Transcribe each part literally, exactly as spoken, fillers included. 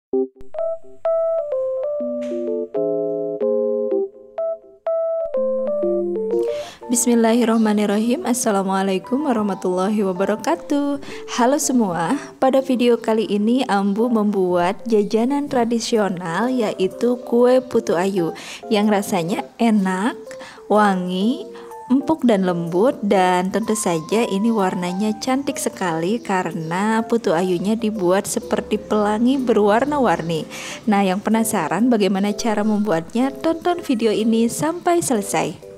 Bismillahirrahmanirrahim. Assalamualaikum warahmatullahi wabarakatuh. Halo semua, pada video kali ini Ambu membuat jajanan tradisional yaitu kue putu ayu yang rasanya enak, wangi, empuk dan lembut, dan tentu saja ini warnanya cantik sekali karena putu ayunya dibuat seperti pelangi berwarna-warni. Nah, yang penasaran bagaimana cara membuatnya? Tonton video ini sampai selesai.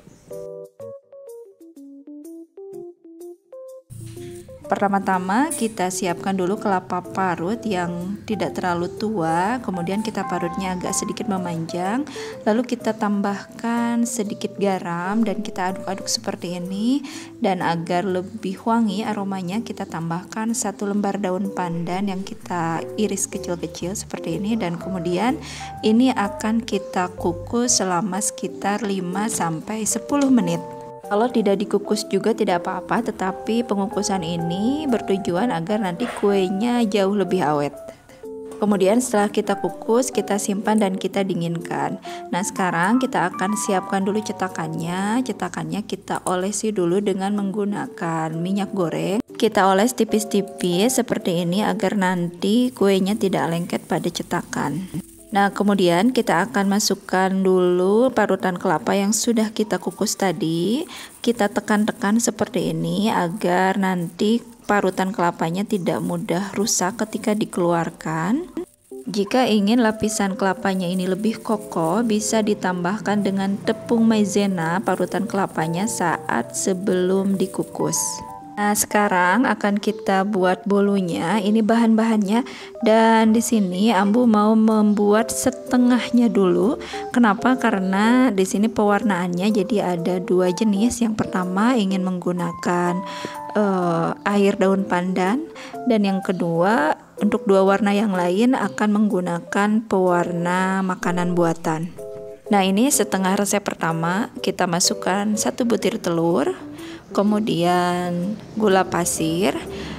Pertama-tama kita siapkan dulu kelapa parut yang tidak terlalu tua, kemudian kita parutnya agak sedikit memanjang, lalu kita tambahkan sedikit garam dan kita aduk-aduk seperti ini. Dan agar lebih wangi aromanya, kita tambahkan satu lembar daun pandan yang kita iris kecil-kecil seperti ini, dan kemudian ini akan kita kukus selama sekitar lima sampai sepuluh menit. Kalau tidak dikukus juga tidak apa-apa, tetapi pengukusan ini bertujuan agar nanti kuenya jauh lebih awet. Kemudian setelah kita kukus, kita simpan dan kita dinginkan. Nah, sekarang kita akan siapkan dulu cetakannya. Cetakannya kita olesi dulu dengan menggunakan minyak goreng. Kita oles tipis-tipis seperti ini agar nanti kuenya tidak lengket pada cetakan. Nah, kemudian kita akan masukkan dulu parutan kelapa yang sudah kita kukus tadi. Kita tekan-tekan seperti ini agar nanti parutan kelapanya tidak mudah rusak ketika dikeluarkan. Jika ingin lapisan kelapanya ini lebih kokoh, bisa ditambahkan dengan tepung maizena parutan kelapanya saat sebelum dikukus. Nah, sekarang akan kita buat bolunya. Ini bahan-bahannya, dan di sini Ambu mau membuat setengahnya dulu. Kenapa? Karena di sini pewarnaannya jadi ada dua jenis. Yang pertama ingin menggunakan uh, air daun pandan, dan yang kedua untuk dua warna yang lain akan menggunakan pewarna makanan buatan. Nah, ini setengah resep pertama. Kita masukkan satu butir telur, kemudian gula pasir,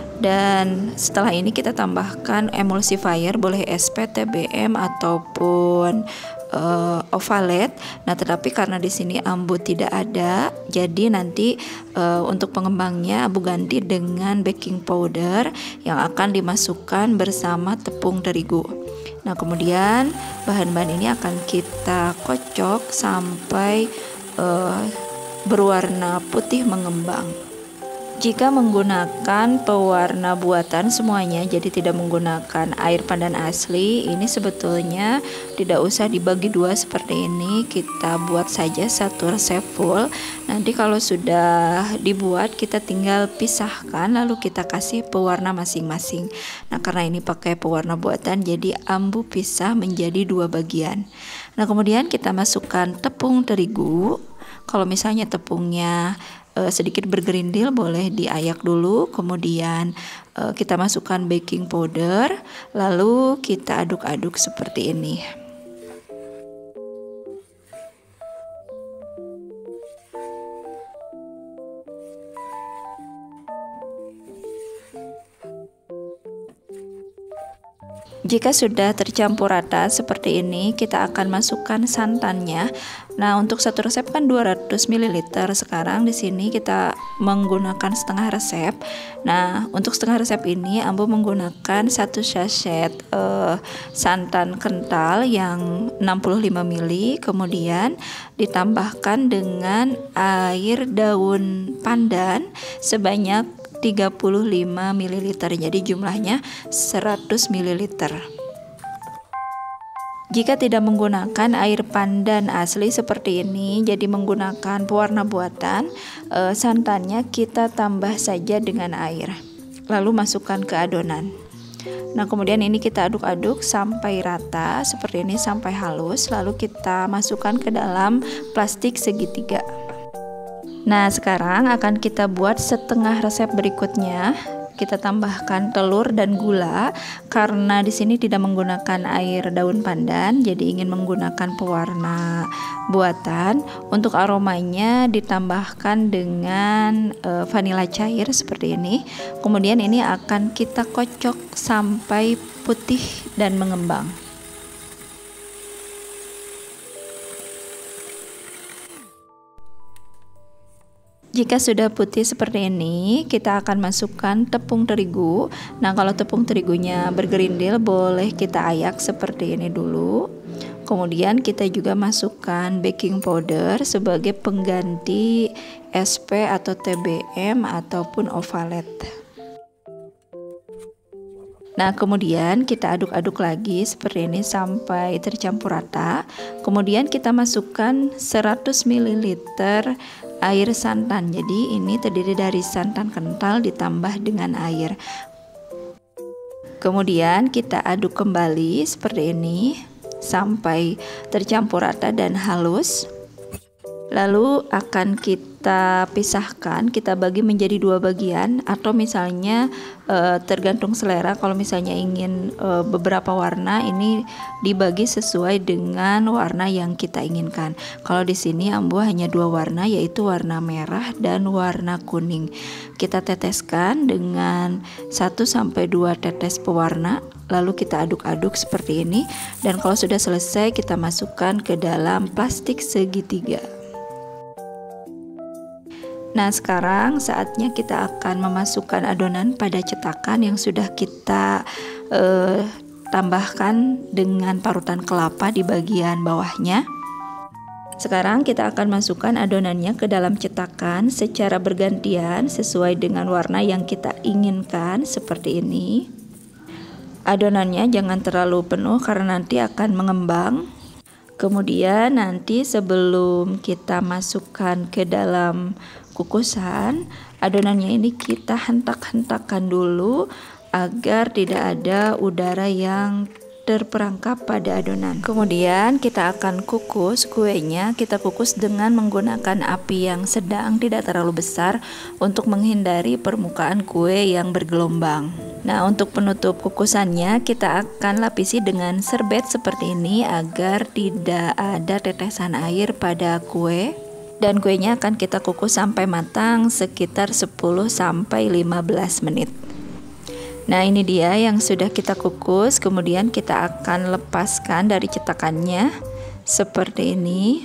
dan setelah ini kita tambahkan emulsifier, boleh S P, T B M ataupun uh, ovalet. Nah, tetapi karena di sini Ambu tidak ada, jadi nanti uh, untuk pengembangnya Ambu ganti dengan baking powder yang akan dimasukkan bersama tepung terigu. Nah, kemudian bahan-bahan ini akan kita kocok sampai uh, berwarna putih mengembang. Jika menggunakan pewarna buatan semuanya, jadi tidak menggunakan air pandan asli, ini sebetulnya tidak usah dibagi dua seperti ini. Kita buat saja satu resep full. Nanti kalau sudah dibuat, kita tinggal pisahkan lalu kita kasih pewarna masing-masing. Nah, karena ini pakai pewarna buatan, jadi Ambu pisah menjadi dua bagian. Nah, kemudian kita masukkan tepung terigu. Kalau misalnya tepungnya e, sedikit bergerindil, boleh diayak dulu. Kemudian e, kita masukkan baking powder, lalu kita aduk-aduk seperti ini. Jika sudah tercampur rata seperti ini, kita akan masukkan santannya. Nah, untuk satu resep kan dua ratus mililiter. Sekarang di sini kita menggunakan setengah resep. Nah, untuk setengah resep ini Ambu menggunakan satu sachet eh, santan kental yang enam puluh lima mililiter, kemudian ditambahkan dengan air daun pandan sebanyak tiga puluh lima mililiter, jadi jumlahnya seratus mililiter. Jika tidak menggunakan air pandan asli seperti ini, jadi menggunakan pewarna buatan, e, santannya kita tambah saja dengan air, lalu masukkan ke adonan. Nah, kemudian ini kita aduk-aduk sampai rata seperti ini, sampai halus, lalu kita masukkan ke dalam plastik segitiga. Nah, sekarang akan kita buat setengah resep berikutnya. kita tambahkan telur dan gula. Karena di sini tidak menggunakan air daun pandan, jadi ingin menggunakan pewarna buatan. Untuk aromanya ditambahkan dengan e, vanila cair seperti ini. Kemudian ini akan kita kocok sampai putih dan mengembang. Jika sudah putih seperti ini, kita akan masukkan tepung terigu. Nah, kalau tepung terigunya bergerindil, boleh kita ayak seperti ini dulu. Kemudian kita juga masukkan baking powder sebagai pengganti S P atau T B M ataupun ovalet. Nah, kemudian kita aduk-aduk lagi seperti ini sampai tercampur rata. Kemudian kita masukkan seratus mililiter air santan. Jadi ini terdiri dari santan kental ditambah dengan air. Kemudian kita aduk kembali seperti ini sampai tercampur rata dan halus. Lalu akan kita pisahkan, kita bagi menjadi dua bagian, atau misalnya e, tergantung selera. Kalau misalnya ingin e, beberapa warna, ini dibagi sesuai dengan warna yang kita inginkan. Kalau di sini Ambu hanya dua warna, yaitu warna merah dan warna kuning. Kita teteskan dengan satu sampai dua tetes pewarna, lalu kita aduk-aduk seperti ini. Dan kalau sudah selesai, kita masukkan ke dalam plastik segitiga. Nah, sekarang saatnya kita akan memasukkan adonan pada cetakan yang sudah kita eh, tambahkan dengan parutan kelapa di bagian bawahnya. Sekarang kita akan masukkan adonannya ke dalam cetakan secara bergantian sesuai dengan warna yang kita inginkan seperti ini. Adonannya jangan terlalu penuh karena nanti akan mengembang. Kemudian nanti sebelum kita masukkan ke dalam kukusan, adonannya ini kita hentak-hentakan dulu agar tidak ada udara yang terperangkap pada adonan. Kemudian kita akan kukus kuenya. Kita kukus dengan menggunakan api yang sedang, tidak terlalu besar, untuk menghindari permukaan kue yang bergelombang. Nah, untuk penutup kukusannya kita akan lapisi dengan serbet seperti ini agar tidak ada tetesan air pada kue. Dan kuenya akan kita kukus sampai matang sekitar sepuluh sampai lima belas menit. Nah, ini dia yang sudah kita kukus. Kemudian kita akan lepaskan dari cetakannya seperti ini.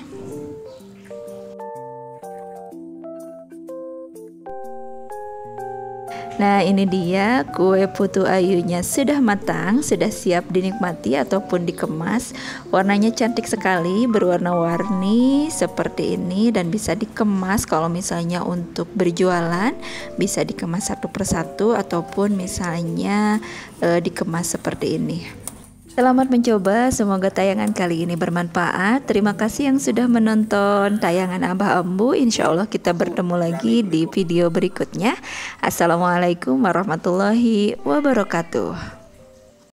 Nah, ini dia kue putu ayunya sudah matang, sudah siap dinikmati ataupun dikemas. Warnanya cantik sekali, berwarna-warni seperti ini, dan bisa dikemas kalau misalnya untuk berjualan, bisa dikemas satu persatu ataupun misalnya e, dikemas seperti ini. Selamat mencoba, semoga tayangan kali ini bermanfaat. Terima kasih yang sudah menonton tayangan Abah Ambu. Insya Allah kita bertemu lagi di video berikutnya. Assalamualaikum warahmatullahi wabarakatuh.